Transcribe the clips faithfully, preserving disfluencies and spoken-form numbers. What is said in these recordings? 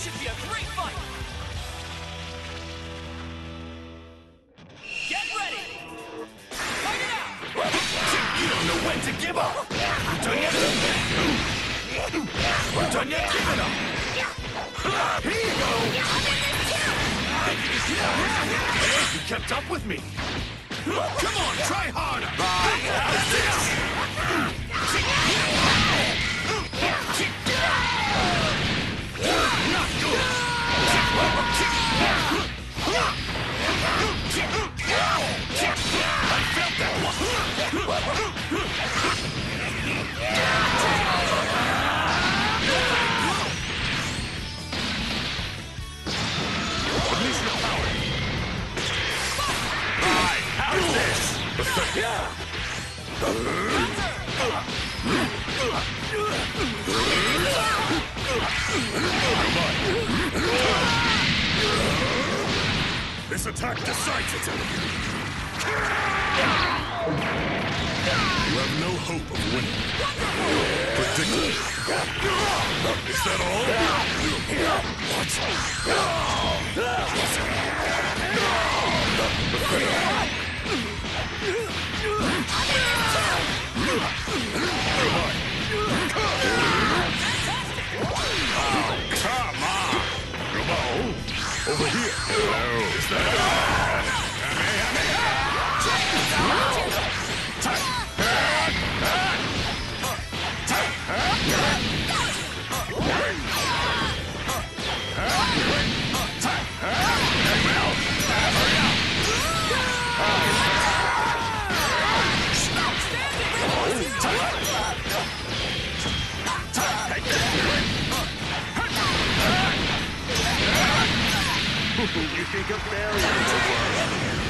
should be a great fight! Get ready! Fight it out! You don't know when to give up! You done yet? You done yet giving up? Here you go! You kept up with me! Come on, try harder! Right, how's this? Not good! I felt that one! Release your power! Right, how's this? This attack decides it! You have no hope of winning. Predictable. Is that all? What? Oh, come on! Come on! Over here! Is that all? You think a barrier to work?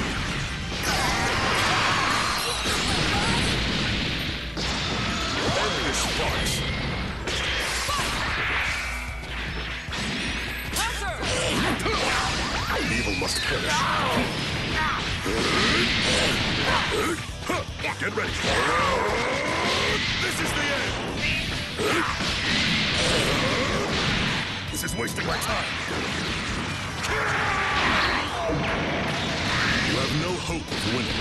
Endless sparks. Evil must perish. Get ready. This is the end. This is wasting my time. You have no hope of winning.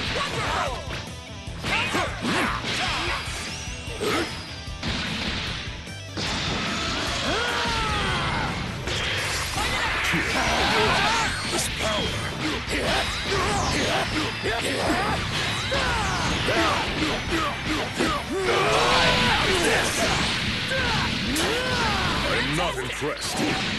This power. I'm not impressed.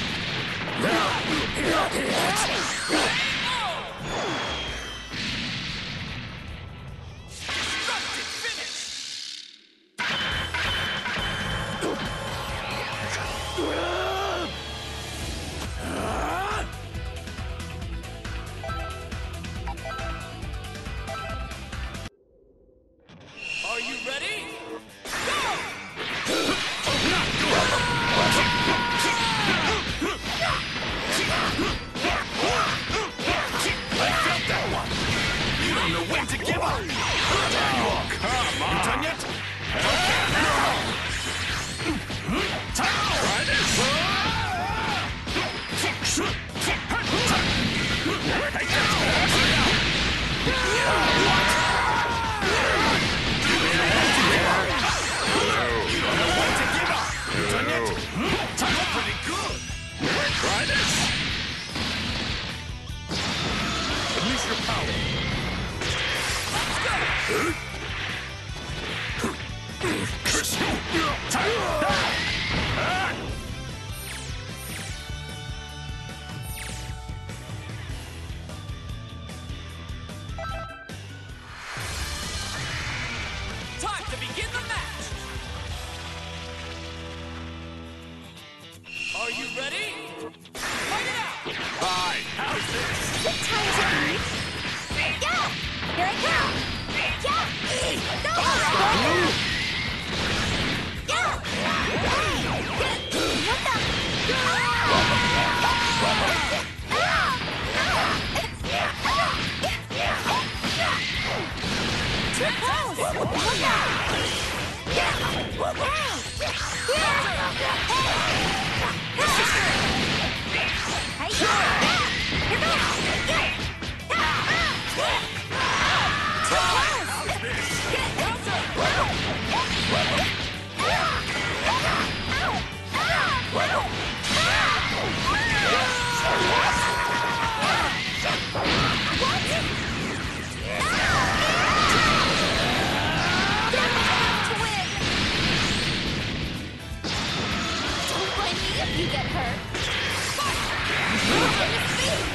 Are you ready? Unleash your power. Time to begin the match! Are you ready? Fight it out! Hi, how's this? Time to eat. Yeah! Here I come! Yeah! Go! Yeah! What the? if you get hurt. Look at his feet.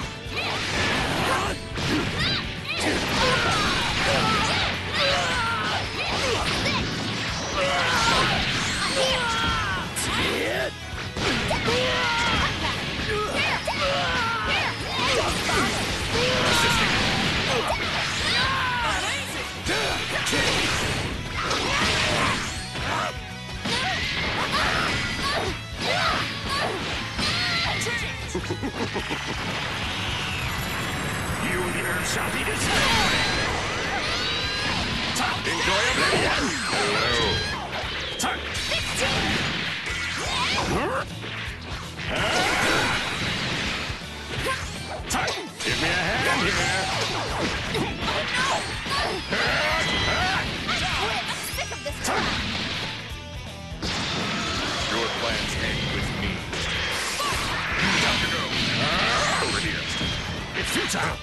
You here shall be destroyed! Enjoyable! Turn! Turn! Give me a hand here! I'm sick of this crap. Your plans end with me. Time to go! Over here! It's futile!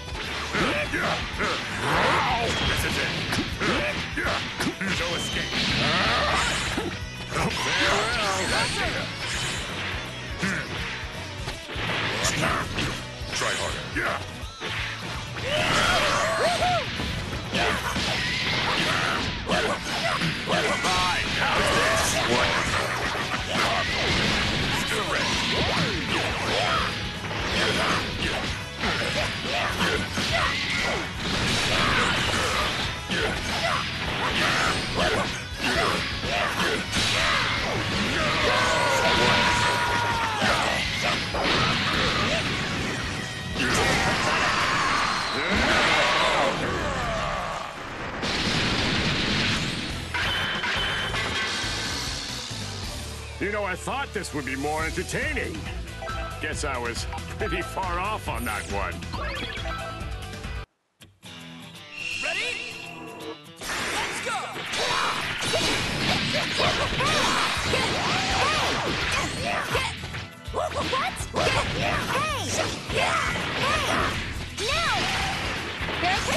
This is it! No escape! Farewell! Try harder! Fine! How's this? What? Still ready! You know, I thought this would be more entertaining. Guess I was pretty far off on that one. Ready? Let's go! What? Hey! Hey! Now! Here it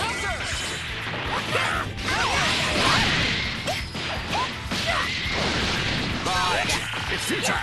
Bye! It's futile!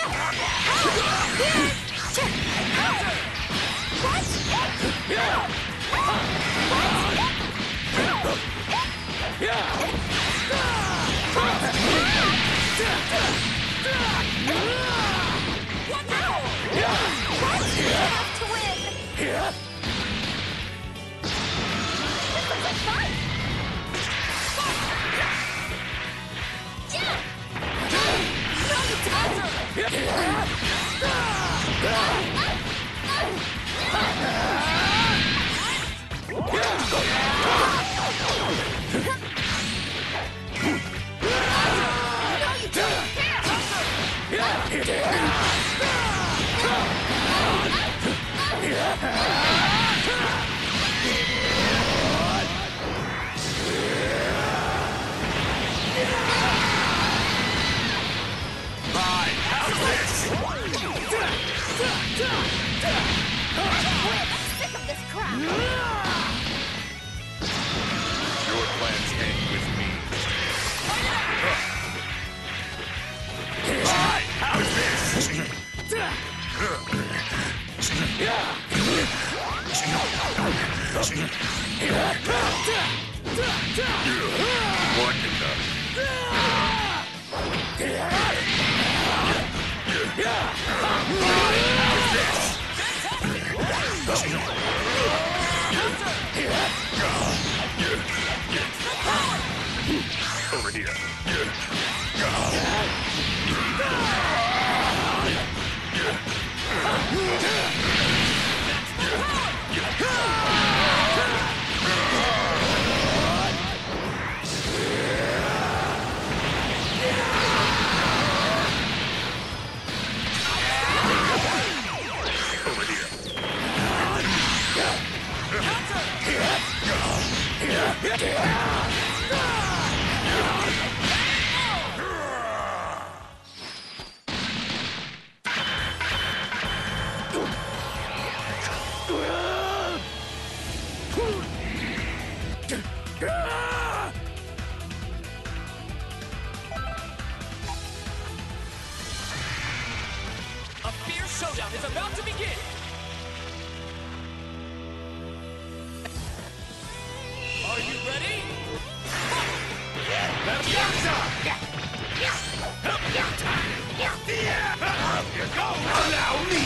One over here. showdown is about to begin! Are you ready? Let's go! Here goes! Allow me!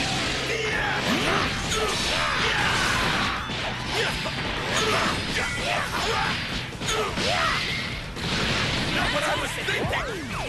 Not what I was thinking!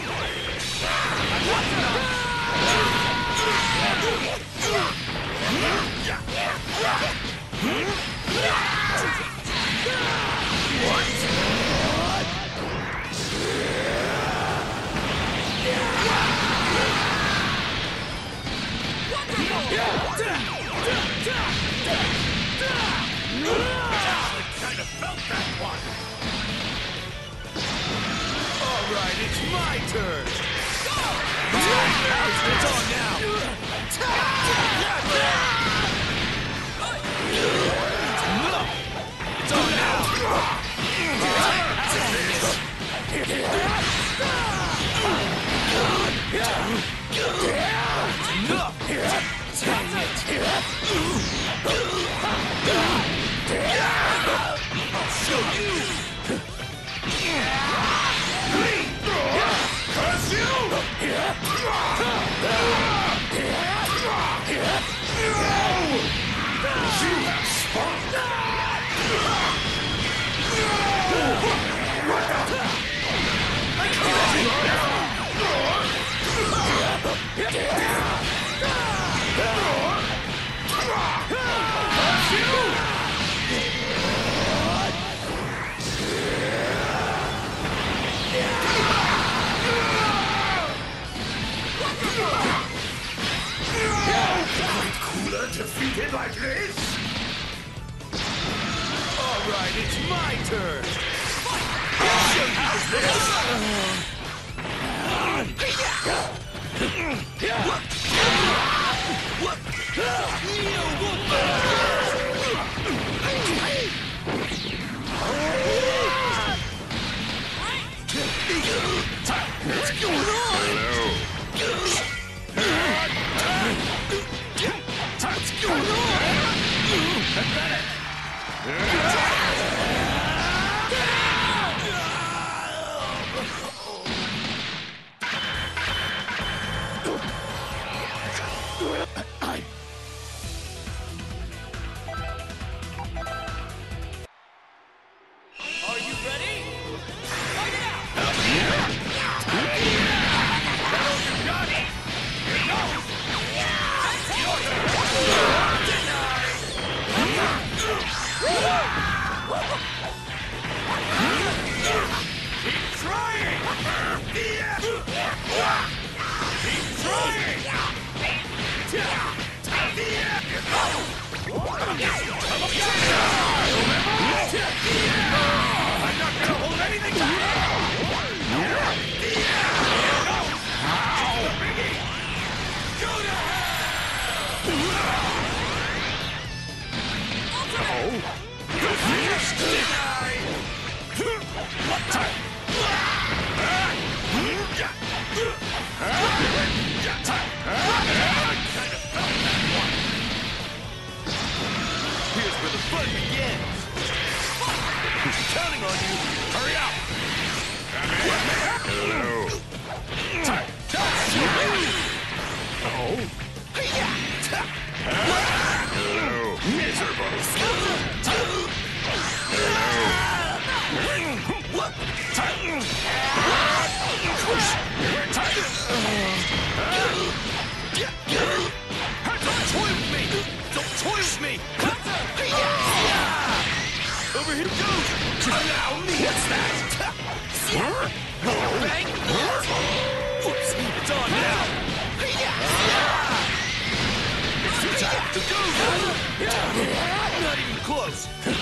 Kind of felt that one. All right, it's my turn. It's on now. It's on now. I'll show you. Curse you! You have spawned! What the? Defeated like this? All right, it's my turn. How's this? What's going on? What's going on? Pathetic! Are you ready? Fight it out! Got it! Here goes! Keep trying! Keep trying! I'm not gonna hold anything back! Go to hell! Here's where the fun begins. Who's counting on you? Hurry up! Hello. Oh. Hello. Miserable. Don't toy with me! Don't toy with me! Over here goes! Allow me! What's that? Bang! Whoops! It's on now! It's too tight to go! Not even close!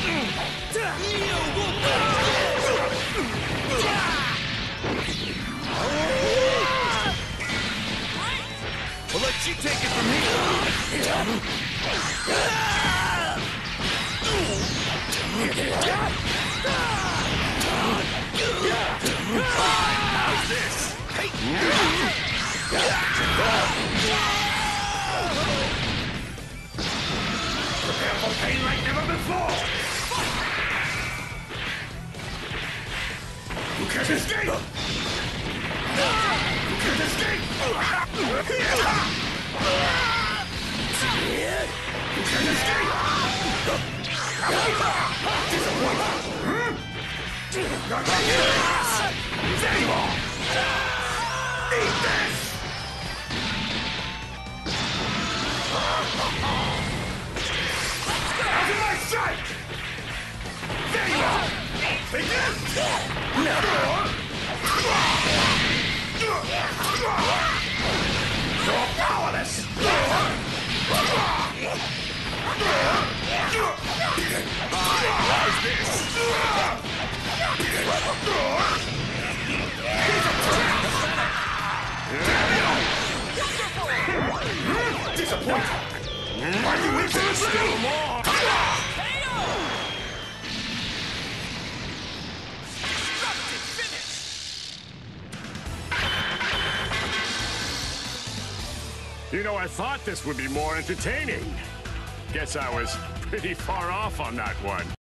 I'll let you take it from here! How's this? Hey! for pain like never before! You can't escape! You can't escape! You can't escape! Disappointed! Not like this! There you are! Eat this! Out of my sight! There you are! Take this! You're powerless! How's this? Disappointed! Are you interested? Still more! You know, I thought this would be more entertaining. Guess I was pretty far off on that one.